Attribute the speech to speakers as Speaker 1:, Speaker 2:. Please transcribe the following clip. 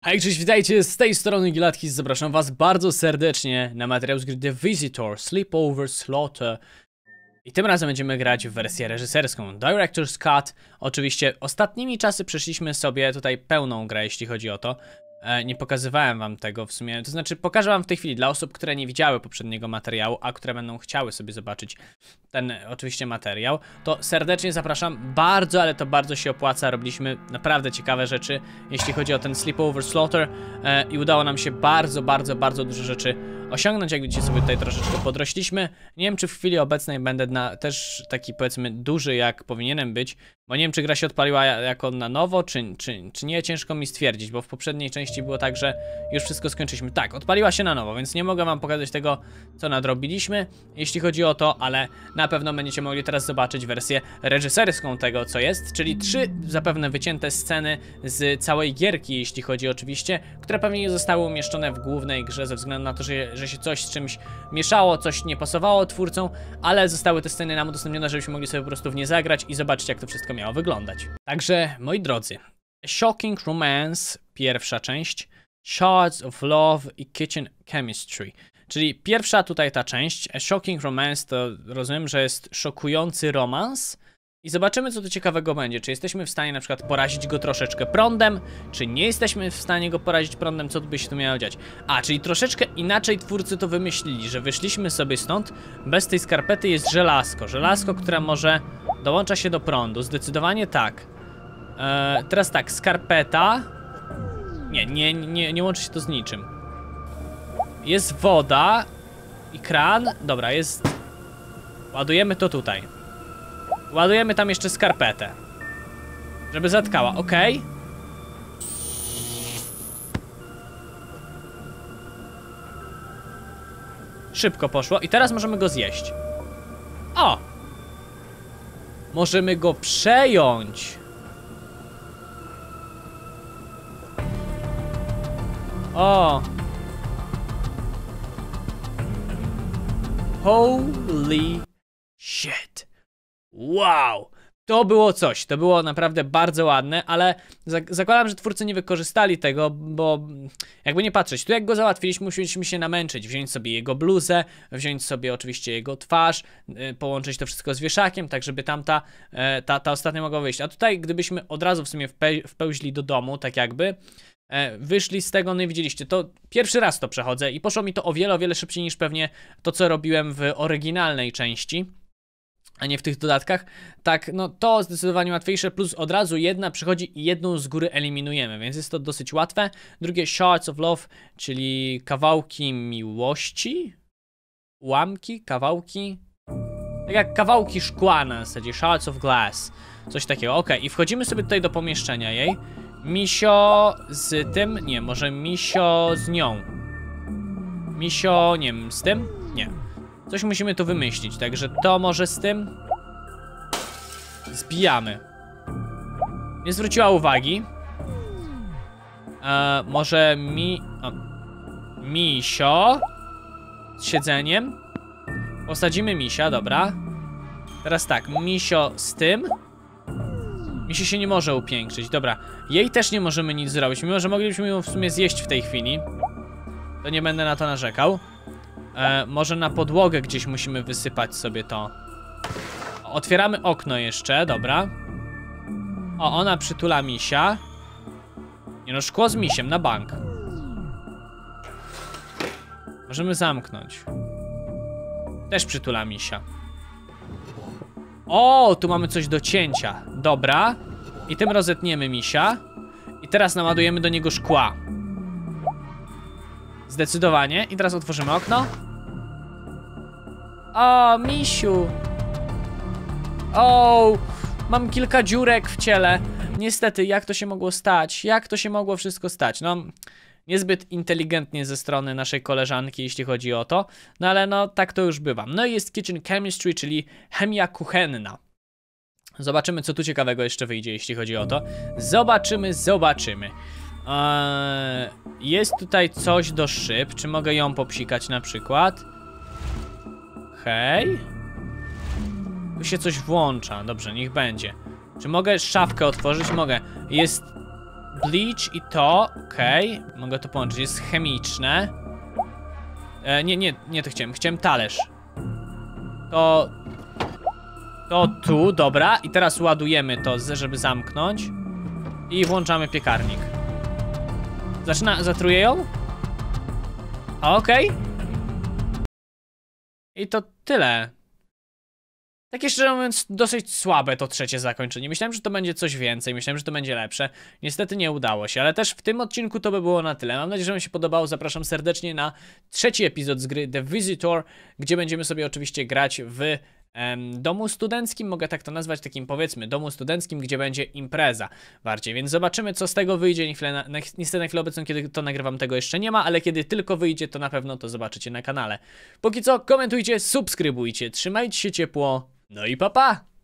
Speaker 1: Hej, cześć, witajcie, z tej strony Gilatkis, zapraszam was bardzo serdecznie na materiał z gry The Visitor, Sleepover Slaughter. I tym razem będziemy grać w wersję reżyserską, Director's Cut. Oczywiście ostatnimi czasy przeszliśmy sobie tutaj pełną grę, jeśli chodzi o to. Nie pokazywałem wam tego w sumie, to znaczy pokażę wam w tej chwili dla osób, które nie widziały poprzedniego materiału, a które będą chciały sobie zobaczyć ten oczywiście materiał, to serdecznie zapraszam, bardzo, ale to bardzo się opłaca, robiliśmy naprawdę ciekawe rzeczy, jeśli chodzi o ten Sleepover Slaughter i udało nam się bardzo dużo rzeczy osiągnąć, jak widzicie sobie tutaj troszeczkę podrośliśmy. Nie wiem, czy w chwili obecnej będę też taki, powiedzmy, duży, jak powinienem być, bo nie wiem, czy gra się odpaliła jako na nowo, czy nie, ciężko mi stwierdzić, bo w poprzedniej części było tak, że już wszystko skończyliśmy. Tak, odpaliła się na nowo, więc nie mogę wam pokazać tego, co nadrobiliśmy, jeśli chodzi o to, ale na pewno będziecie mogli teraz zobaczyć wersję reżyserską tego, co jest, czyli 3 zapewne wycięte sceny z całej gierki, jeśli chodzi oczywiście, które pewnie nie zostały umieszczone w głównej grze ze względu na to, że się coś z czymś mieszało, coś nie pasowało twórcom, ale zostały te sceny nam udostępnione, żebyśmy mogli sobie po prostu w nie zagrać i zobaczyć, jak to wszystko miało wyglądać. Także, moi drodzy, Shocking Romance, pierwsza część, Shards of Love i Kitchen Chemistry. Czyli pierwsza tutaj ta część, Shocking Romance, to rozumiem, że jest szokujący romans. I zobaczymy, co tu ciekawego będzie. Czy jesteśmy w stanie na przykład porazić go troszeczkę prądem, czy nie jesteśmy w stanie go porazić prądem, co tu by się tu miało dziać. A, czyli troszeczkę inaczej twórcy to wymyślili, że wyszliśmy sobie stąd, bez tej skarpety jest żelazko. Żelazko, które może dołącza się do prądu, zdecydowanie tak. Teraz tak, skarpeta. Nie łączy się to z niczym. Jest woda i kran. Dobra, jest. Ładujemy to tutaj. Ładujemy tam jeszcze skarpetę, żeby zatkała, ok. Szybko poszło i teraz możemy go zjeść. O! Możemy go przejąć. O! Holy shit! Wow! To było coś, to było naprawdę bardzo ładne, ale zakładam, że twórcy nie wykorzystali tego, bo jakby nie patrzeć, tu jak go załatwiliśmy, musieliśmy się namęczyć, wziąć sobie jego bluzę, wziąć sobie oczywiście jego twarz, połączyć to wszystko z wieszakiem, tak żeby tamta ta ostatnia mogła wyjść. A tutaj gdybyśmy od razu w sumie wpełźli do domu, tak jakby, wyszli z tego, no i widzieliście, to pierwszy raz to przechodzę i poszło mi to o wiele szybciej niż pewnie to, co robiłem w oryginalnej części, a nie w tych dodatkach. Tak, no to zdecydowanie łatwiejsze, plus od razu jedna przychodzi i jedną z góry eliminujemy, więc jest to dosyć łatwe. Drugie, Shards of Love, czyli kawałki miłości, ułamki, kawałki, tak jak kawałki szkła na zasadzie, Shards of Glass, coś takiego. Ok, i wchodzimy sobie tutaj do pomieszczenia jej. Misio z tym, nie, może Misio z nią. Misio, nie wiem, z tym? Nie. Coś musimy tu wymyślić, także to może z tym. Zbijamy. Nie zwróciła uwagi. Może Misio z siedzeniem. Posadzimy Misia, dobra. Teraz tak, Misio z tym. Misio się nie może upiększyć, dobra. Jej też nie możemy nic zrobić, mimo że moglibyśmy ją w sumie zjeść w tej chwili. To nie będę na to narzekał. Może na podłogę gdzieś musimy wysypać sobie to. Otwieramy okno jeszcze, dobra. O, ona przytula misia. Nie no, szkło z misiem, na bank. Możemy zamknąć. Też przytula misia. O, tu mamy coś do cięcia. Dobra. I tym rozetniemy misia. I teraz naładujemy do niego szkła. Zdecydowanie. I teraz otworzymy okno. O, misiu. O, mam kilka dziurek w ciele. Niestety, jak to się mogło stać? Jak to się mogło wszystko stać? No, niezbyt inteligentnie ze strony naszej koleżanki, jeśli chodzi o to. No ale no, tak to już bywa. No i jest Kitchen Chemistry, czyli chemia kuchenna. Zobaczymy, co tu ciekawego jeszcze wyjdzie, jeśli chodzi o to. Zobaczymy. Jest tutaj coś do szyb. Czy mogę ją popsikać na przykład? Hej. Tu się coś włącza. Dobrze, niech będzie. Czy mogę szafkę otworzyć? Mogę. Jest bleach i to, okej. Mogę to połączyć, jest chemiczne. Nie to chciałem talerz. To tu, dobra. I teraz ładujemy to, żeby zamknąć. I włączamy piekarnik. Zatruję ją? Okej. I to tyle. Takie szczerze mówiąc dosyć słabe to trzecie zakończenie. Myślałem, że to będzie coś więcej, myślałem, że to będzie lepsze. Niestety nie udało się, ale też w tym odcinku to by było na tyle. Mam nadzieję, że wam się podobało. Zapraszam serdecznie na trzeci epizod z gry The Visitor, gdzie będziemy sobie oczywiście grać w domu studenckim, mogę tak to nazwać, takim powiedzmy domu studenckim, gdzie będzie impreza bardziej, więc zobaczymy co z tego wyjdzie. Niestety na chwilę obecną, kiedy to nagrywam, tego jeszcze nie ma, ale kiedy tylko wyjdzie, to na pewno to zobaczycie na kanale. Póki co komentujcie, subskrybujcie, trzymajcie się ciepło, no i pa pa!